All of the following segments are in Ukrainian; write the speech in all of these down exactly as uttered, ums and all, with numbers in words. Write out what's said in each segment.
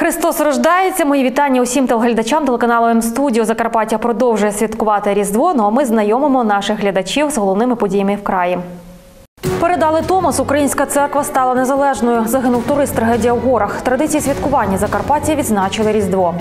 Христос рождається. Мої вітання усім телеглядачам телеканалу М-студіо. Закарпаття продовжує святкувати Різдво, ну а ми знайомимо наших глядачів з головними подіями в краї. Передали Томос. Українська церква стала незалежною. Загинув турист. Трагедія в горах. Традиції святкування Закарпаття відзначили Різдво.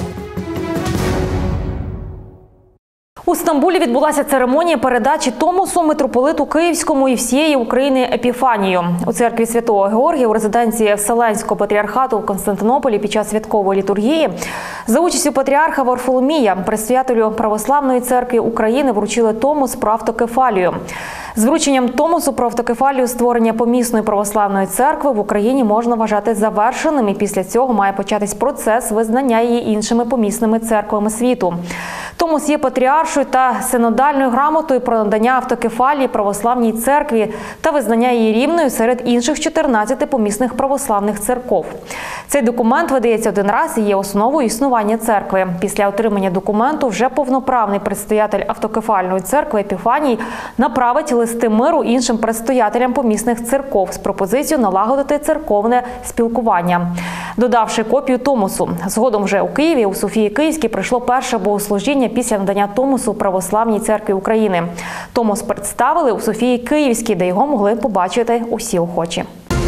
У Стамбулі відбулася церемонія передачі Томосу митрополиту Київському і всієї України Епіфанію. У церкві Святого Георгія у резиденції Вселенського патріархату в Константинополі під час святкової літургії за участю патріарха Варфоломія предстоятелю Православної церкви України вручили Томос про автокефалію. З врученням Томосу про автокефалію створення помісної православної церкви в Україні можна вважати завершеним, і після цього має початись процес визнання її іншими помісними церквами світу. Томос є патріаршою та синодальною грамотою про надання автокефалії православній церкві та визнання її рівною серед інших чотирнадцяти помісних православних церков. Цей документ видається один раз і є основою існування церкви. Після отримання документу вже повноправний предстоятель автокефальної церкви Епіфаній направить листи миру іншим предстоятелям помісних церков з пропозицією налагодити церковне спілкування, додавши копію Томосу. Згодом вже у Києві, у Софії Київській, прийшло перше богослужіння після надання Томосу Православній церкві України. Томос представили у Софії Київській, де його могли побачити усі охочі.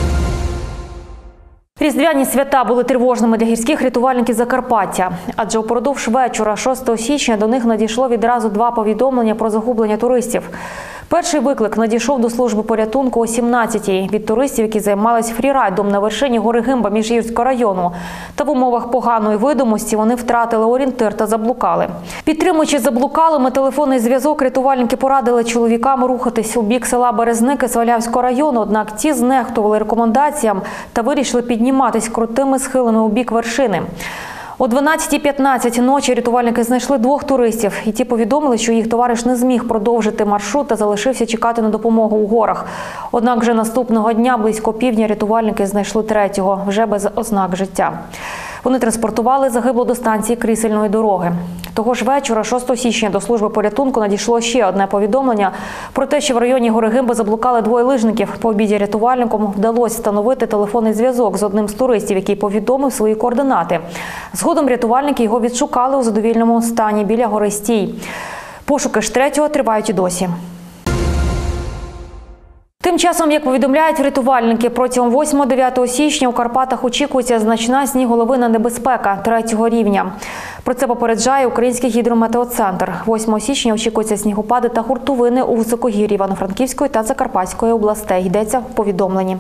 Різдвяні свята були тривожними для гірських рятувальників Закарпаття. Адже упродовж вечора шостого січня до них надійшло відразу два повідомлення про загублення туристів. Перший виклик надійшов до служби порятунку о сімнадцятій від туристів, які займалися фрірайдом на вершині гори Гимба Міжгірського району. Та в умовах поганої видимості вони втратили орієнтир та заблукали. Підтримуючи заблукалими телефонний зв'язок, рятувальники порадили чоловікам рухатись у бік села Березники Свалявського району, однак ті знехтували рекомендаціям та вирішили підніматись крутими схилами у бік вершини. О дванадцятій п'ятнадцять ночі рятувальники знайшли двох туристів, і ті повідомили, що їх товариш не зміг продовжити маршрут та залишився чекати на допомогу у горах. Однак вже наступного дня, близько півдня, рятувальники знайшли третього, вже без ознак життя. Вони транспортували загиблого до станції крісельної дороги. Того ж вечора, шостого січня, до служби порятунку надійшло ще одне повідомлення про те, що в районі гори Гимба заблукали двоє лижників. По обіді рятувальникам вдалося встановити телефонний зв'язок з одним з туристів, який повідомив свої координати. Згодом рятувальники його відшукали у задовільному стані біля гори Стій. Пошуки ж третього тривають і досі. Тим часом, як повідомляють рятувальники, протягом восьмого-дев'ятого січня у Карпатах очікується значна сніголовина небезпека третього рівня. Про це попереджає Український гідрометеоцентр. восьмого січня очікуються снігопади та хуртовини у високогір'ї Івано-Франківської та Закарпатської областей, йдеться в повідомленні.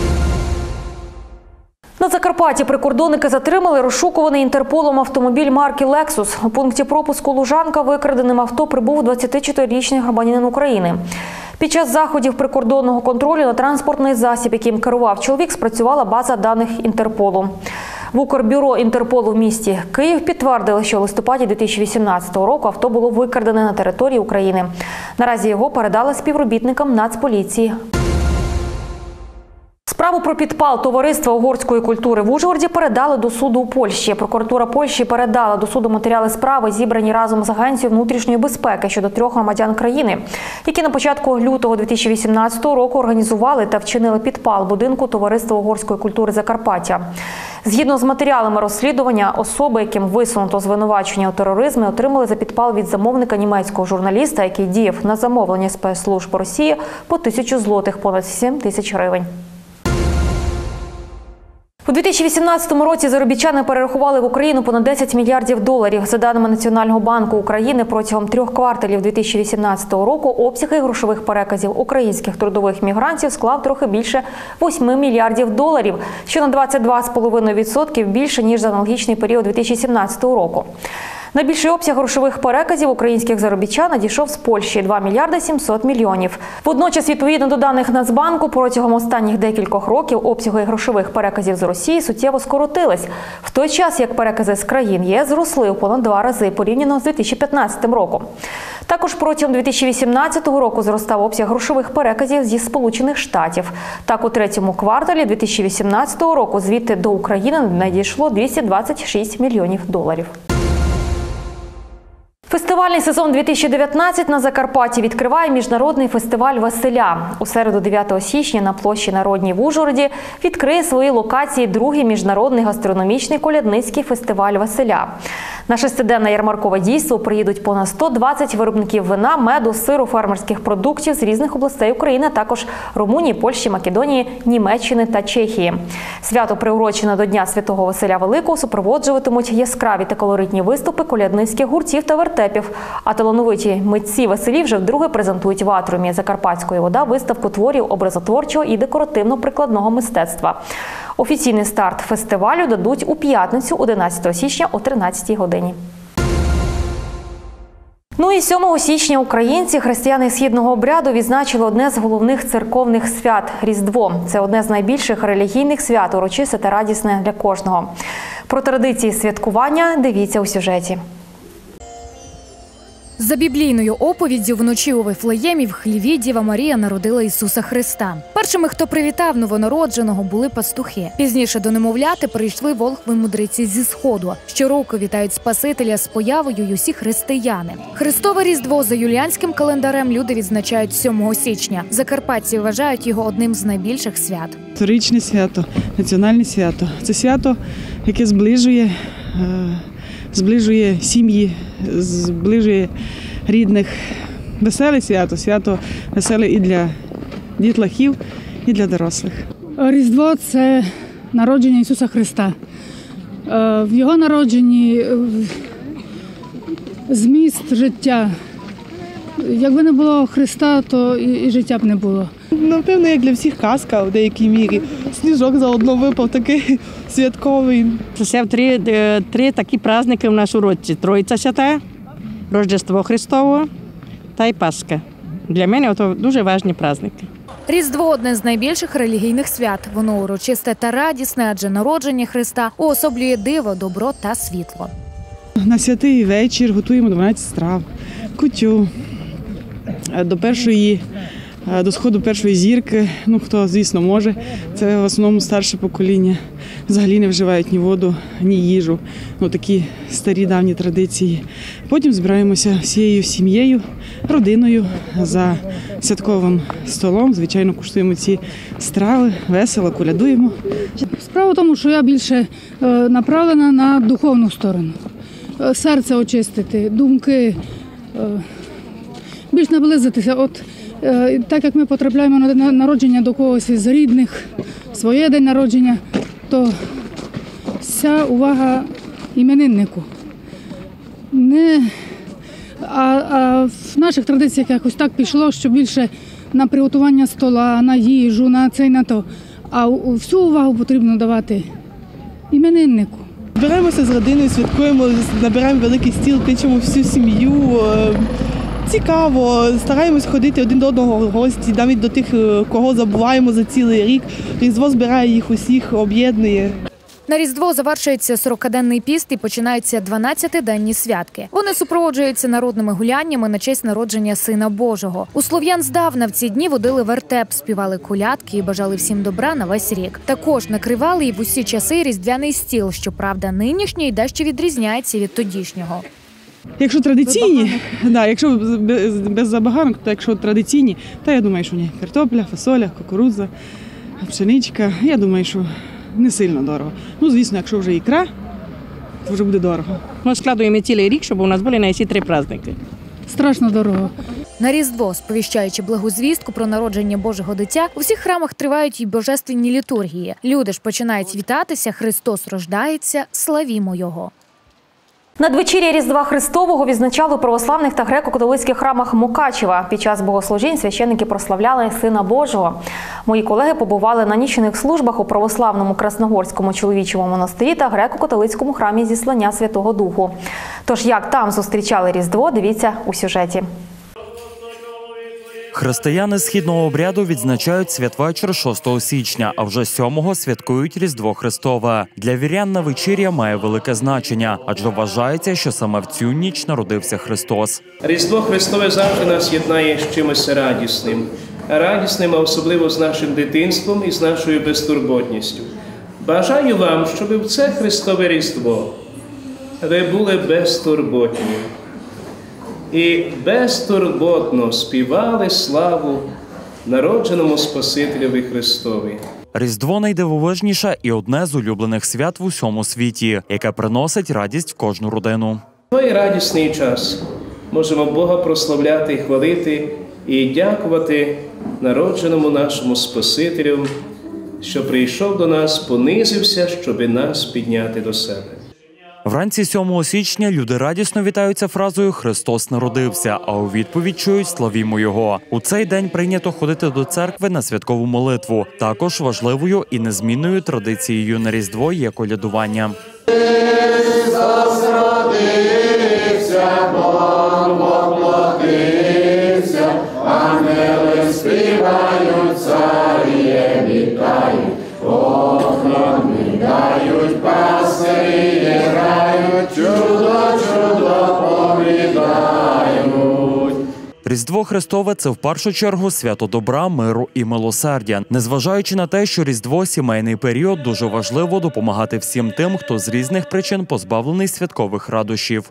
На Закарпатті прикордонники затримали розшукуваний Інтерполом автомобіль марки «Лексус». У пункті пропуску Лужанка викраденим авто прибув двадцятичотирирічний громадянин України. Під час заходів прикордонного контролю на транспортний засіб, яким керував чоловік, спрацювала база даних Інтерполу. В Укрбюро Інтерполу в місті Київ підтвердили, що в листопаді дві тисячі вісімнадцятого року авто було викрадене на території України. Наразі його передали співробітникам Нацполіції. Справу про підпал товариства угорської культури в Ужгороді передали до суду у Польщі. Прокуратура Польщі передала до суду матеріали справи, зібрані разом з Агенцією внутрішньої безпеки щодо трьох громадян країни, які на початку лютого дві тисячі вісімнадцятого року організували та вчинили підпал будинку товариства угорської культури Закарпаття. Згідно з матеріалами розслідування, особи, яким висунуто звинувачення у тероризмі, отримали за підпал від замовника німецького журналіста, який діяв на замовлення спецслужб Росії, по тисячу злотих, понад сім тисяч гривень. У дві тисячі вісімнадцятому році заробітчани перерахували в Україну понад десять мільярдів доларів. За даними Національного банку України, протягом трьох кварталів дві тисячі вісімнадцятого року обсяги грошових переказів українських трудових мігрантів склав трохи більше восьми мільярдів доларів, що на двадцять два цілих п'ять десятих відсотка більше, ніж за аналогічний період дві тисячі сімнадцятого року. Найбільший обсяг грошових переказів українських заробітчан надійшов з Польщі – два мільярди сімсот мільйонів. Водночас, відповідно до даних Нацбанку, протягом останніх декількох років обсяги грошових переказів з Росії суттєво скоротились, в той час як перекази з країн ЄС зросли у понад два рази порівняно з дві тисячі п'ятнадцятим роком. Також протягом дві тисячі вісімнадцятого року зростав обсяг грошових переказів зі Сполучених Штатів. Так, у третьому кварталі дві тисячі вісімнадцятого року звідти до України надійшло двісті двадцять шість мільйонів доларів. Фестивальний сезон дві тисячі дев'ятнадцять на Закарпатті відкриває міжнародний фестиваль Василя. У середу дев'ятого січня на площі Народній в Ужгороді відкриє свої локації другий міжнародний гастрономічний колядницький фестиваль Василя. На шестиденне ярмаркове дійство приїдуть понад сто двадцять виробників вина, меду, сиру, фермерських продуктів з різних областей України, а також Румунії, Польщі, Македонії, Німеччини та Чехії. Свято, приурочене до Дня Святого Василя Великого, супроводжуватимуть яскраві та колоритні виступи колядницьких гуртів та вертепів. А талановиті митці Василі вже вдруге презентують в атріумі Закарпатської ОДА виставку творів образотворчого і декоративно-прикладного мистецтва. Офіційний старт фестивалю дадуть у п'ятницю, одинадцятого січня о тринадцятій годині. Ну і сьомого січня українці, християни східного обряду, відзначили одне з головних церковних свят – Різдво. Це одне з найбільших релігійних свят, урочисте та радісне для кожного. Про традиції святкування дивіться у сюжеті. За біблійною оповіддю вночі у Вифлеємі в хліві Діва Марія народила Ісуса Христа. Першими, хто привітав новонародженого, були пастухи. Пізніше до немовляти прийшли волхви-мудреці зі Сходу. Щороку вітають Спасителя з появою й усі християни. Христове Різдво за юліанським календарем люди відзначають сьомого січня. Закарпатці вважають його одним з найбільших свят. Історичне свято, національне свято. Це свято, яке зближує зближує сім'ї, зближує рідних. Веселе свято, свято веселе і для дітлахів, і для дорослих. Різдво – це народження Ісуса Христа. В Його народженні зміст життя. Якби не було Христа, то і життя б не було. Напевно, як для всіх казка в деякій мірі. Сніжок заодно випав такий святковий. Це три, три такі праздники в нас у році. Троїця Свята, Рождество Христово та й Пасха. Для мене це дуже важливі праздники. Різдво – одне з найбільших релігійних свят. Воно урочисте та радісне, адже народження Христа уособлює диво, добро та світло. На святий вечір готуємо дванадцять страв, кутю. До першої, до сходу першої зірки, ну хто, звісно, може, це в основному старше покоління. Взагалі не вживають ні воду, ні їжу. Ну, такі старі давні традиції. Потім збираємося всією сім'єю, родиною за святковим столом. Звичайно, куштуємо ці страви, весело, колядуємо. Справа в тому, що я більше направлена на духовну сторону. Серце очистити, думки, більш наблизитися. От так як ми потрапляємо на день народження до когось із рідних, своє день народження, то вся увага імениннику. Не, а, а в наших традиціях якось так пішло, що більше на приготування стола, на їжу, на це і на то. А всю увагу потрібно давати імениннику. Збираємося з родиною, святкуємо, набираємо великий стіл, кличемо всю сім'ю. Цікаво, стараємось ходити один до одного в гості, навіть до тих, кого забуваємо за цілий рік. Різдво збирає їх усіх, об'єднує. На Різдво завершується сорокаденний піст і починаються дванадцятиденні святки. Вони супроводжуються народними гуляннями на честь народження Сина Божого. У слов'ян здавна в ці дні водили вертеп, співали колядки і бажали всім добра на весь рік. Також накривали і в усі часи різдвяний стіл, щоправда, нинішній дещо відрізняється від тодішнього. Якщо традиційні, да, якщо без, без забаганок, то якщо традиційні, то я думаю, що ні. Картопля, фасоля, кукурудза, пшеничка, я думаю, що не сильно дорого. Ну, звісно, якщо вже ікра, то вже буде дорого. Ми складуємо цілий рік, щоб у нас були на всі три праздники. Страшно дорого. На Різдво, сповіщаючи благу звістку про народження Божого дитя, у всіх храмах тривають і божественні літургії. Люди ж починають вітатися «Христос рождається, славімо Його». Надвечір'я Різдва Христового відзначали у православних та греко-католицьких храмах Мукачева. Під час богослужінь священники прославляли Сина Божого. Мої колеги побували на нічних службах у православному Красногорському чоловічому монастирі та греко-католицькому храмі Зіслання Святого Духу. Тож як там зустрічали Різдво, дивіться у сюжеті. Християни східного обряду відзначають святвечір шостого січня, а вже сьомого святкують Різдво Христове. Для вірян на вечір'я має велике значення, адже вважається, що саме в цю ніч народився Христос. Різдво Христове завжди нас єднає з чимось радісним. Радісним, а особливо з нашим дитинством і з нашою безтурботністю. Бажаю вам, щоб в це Христове Різдво ви були безтурботні. і безтурботно співали славу народженому Спасителеві Христові. Різдво – найдивовижніше і одне з улюблених свят в усьому світі, яке приносить радість в кожну родину. В той радісний час можемо Бога прославляти і хвалити і дякувати народженому нашому Спасителю, що прийшов до нас, понизився, щоби нас підняти до себе. Вранці сьомого січня люди радісно вітаються фразою «Христос народився», а у відповідь чують «Славімо Його». У цей день прийнято ходити до церкви на святкову молитву. Також важливою і незмінною традицією на Різдво є колядування. Христос родився, Бог воплотився, ангели співають, царі вітають, охорони дають, пастирі грають, чудо, чудо повідають. Різдво Христове – це в першу чергу свято добра, миру і милосердя. Незважаючи на те, що Різдво – сімейний період, дуже важливо допомагати всім тим, хто з різних причин позбавлений святкових радощів.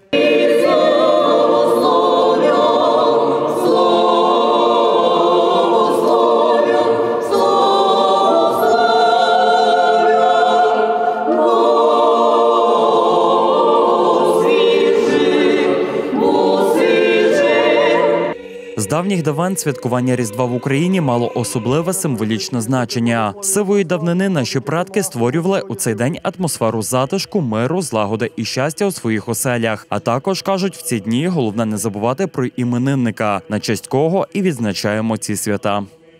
З давніх давен святкування Різдва в Україні мало особливе символічне значення. З сивої давнини наші предки створювали у цей день атмосферу затишку, миру, злагоди і щастя у своїх оселях. А також, кажуть, в ці дні головне не забувати про іменинника, на честь кого і відзначаємо ці свята.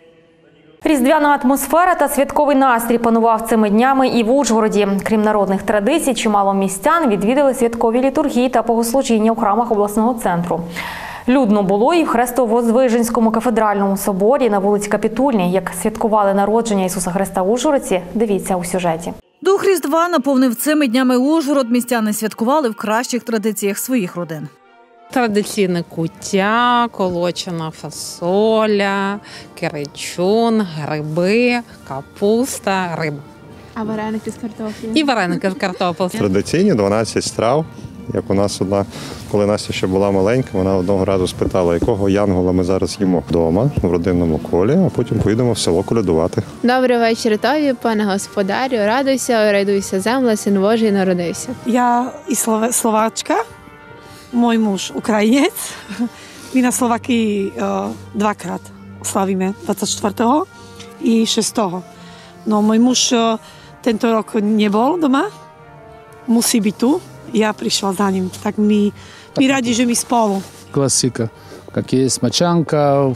Різдвяна атмосфера та святковий настрій панував цими днями і в Ужгороді. Крім народних традицій, чимало містян відвідали святкові літургії та богослужіння у храмах обласного центру. Людно було і в Хрестово-Воздвиженському кафедральному соборі на вулиці Капітульній. Як святкували народження Ісуса Христа в Ужгородці, дивіться у сюжеті. Дух Різдва наповнив цими днями Ужгород. Містяни святкували в кращих традиціях своїх родин. Традиційне куття, колочена фасоля, киричун, гриби, капуста, риба. А вареники з картоплею? І вареники з картоплею. Традиційні дванадцять страв. Як у нас одна, коли Настя ще була маленька, вона одного разу спитала, якого янгола ми зараз їмо вдома, в родинному колі, а потім поїдемо в село колядувати. Добрий вечір тобі, пане господарю, радуйся, радуйся, земля, син Божий народився. Я і словачка, мой муж українець. Ми на Словакії двакрат славíme двадцять четвертого і шестого. Но мой муж tento rok nebol doma, musí byť tu. Я прийшла за ним. Так ми, ми раді, що ми спали. Классика. Как есть мочанка,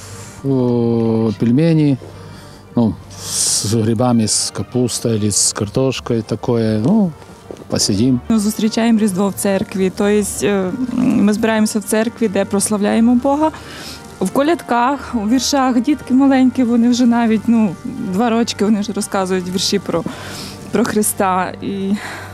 пельмени, ну, с грибами, с капустой или с картошкой такое, ну, посидим. Ми зустрічаємо Різдво в церкві, тобто ми збираємося в церкві, де прославляємо Бога. В колядках, у віршах дітки маленькі, вони вже навіть, ну, два рочки, вони вже розказують вірші про, про Христа. І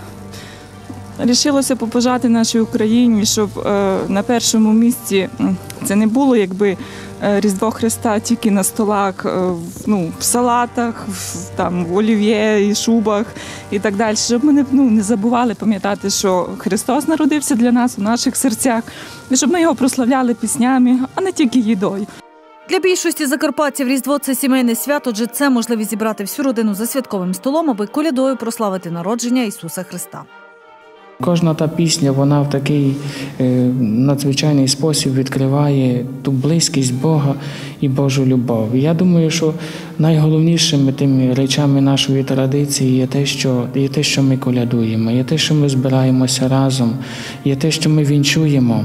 рішилося побажати нашій Україні, щоб е, на першому місці це не було якби Різдво Христа тільки на столах, е, ну, в салатах, в, там, в олів'є і шубах і так далі. Щоб ми не, ну, не забували пам'ятати, що Христос народився для нас у наших серцях, і щоб ми його прославляли піснями, а не тільки їдою. Для більшості закарпатців Різдво – це сімейне свято, адже це можливість зібрати всю родину за святковим столом, аби колядою прославити народження Ісуса Христа. Кожна та пісня, вона в такий е, надзвичайний спосіб відкриває ту близькість Бога і Божу любов. І я думаю, що найголовнішими тими речами нашої традиції є те, що, є те, що ми колядуємо, є те, що ми збираємося разом, є те, що ми вінчуємо.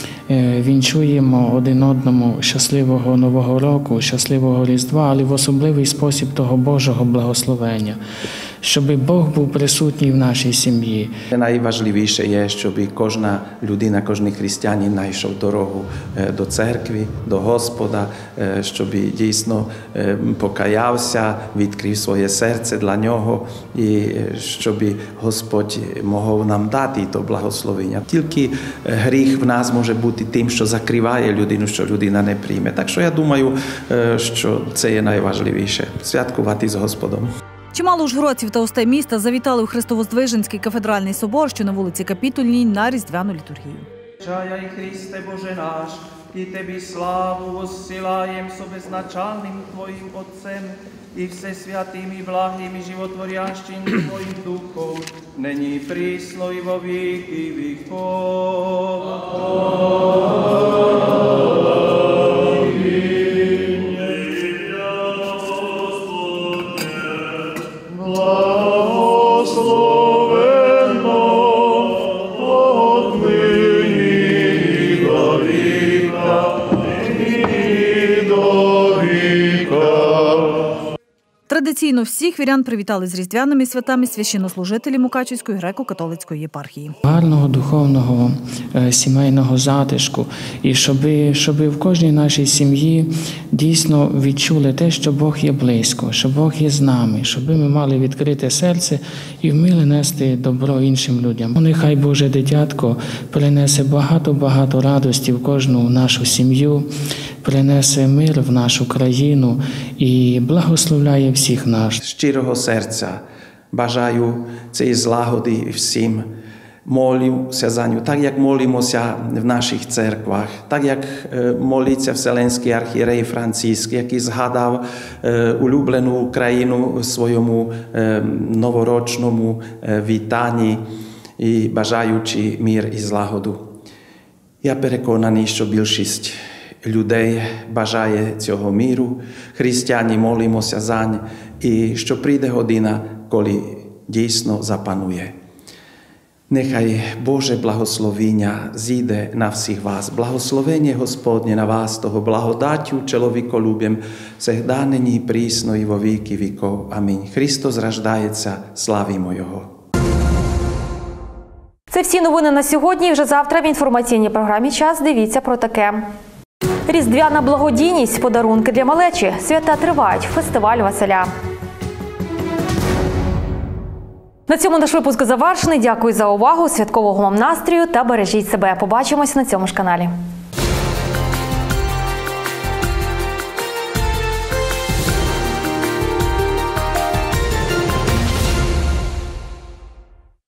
Вінчуємо один одному щасливого Нового року, щасливого Різдва, але в особливий спосіб того Божого благословення, щоб Бог був присутній в нашій сім'ї. Найважливіше є, щоб кожна людина, кожен християнин знайшов дорогу до церкви, до Господа, щоб дійсно покаявся, відкрив своє серце для нього і щоб Господь мог нам дати то благословення. Тільки гріх в нас може бути тим, що закриває людину, що людина не прийме. Так що я думаю, що це є найважливіше – святкувати з Господом. Чимало ужгородців та гостей міста завітали у Хрестово-Воздвиженський кафедральний собор, що на вулиці Капітульній, на різдвяну літургію. Чаяй, Христе Боже наш, і Тобі славу воссилаєм со безначальним Твоїм Отцем і всесвятим і благим і животворящим Твоїм Духом, нині і присно і во віки віков. Традиційно всіх вірян привітали з різдвяними святами священнослужителі Мукачівської греко-католицької єпархії. Гарного духовного е, сімейного затишку і щоб, щоб в кожній нашій сім'ї дійсно відчули те, що Бог є близько, що Бог є з нами, щоб ми мали відкрите серце і вміли нести добро іншим людям. Нехай Боже дитятко принесе багато-багато радості в кожну нашу сім'ю, принесе мир в нашу країну і благословляє всіх нас. Щирого серця бажаю цієї злагоди всім. Молюся за нього, так як молимося в наших церквах, так як молиться Вселенський архієрей Франциск, який згадав улюблену Україну в своєму новорічному вітанні і бажаючи мир і злагоду. Я переконаний, що більшість людей бажає цього миру, християни молимося за нього, і що прийде година, коли дійсно запанує. Нехай Боже благословення зійде на всіх вас. Благословення Господнє на вас, того благодаттю чоловіколюб'ям, всегда нині і прісно і во віки віков. Амінь. Христос рождається, славімо Його. Це всі новини на сьогодні. Вже завтра в інформаційній програмі «Час» дивіться про таке. Різдвяна благодійність, подарунки для малечі. Свята тривають. Фестиваль Василя. На цьому наш випуск завершений. Дякую за увагу, святкового вам настрою та бережіть себе. Побачимось на цьому ж каналі.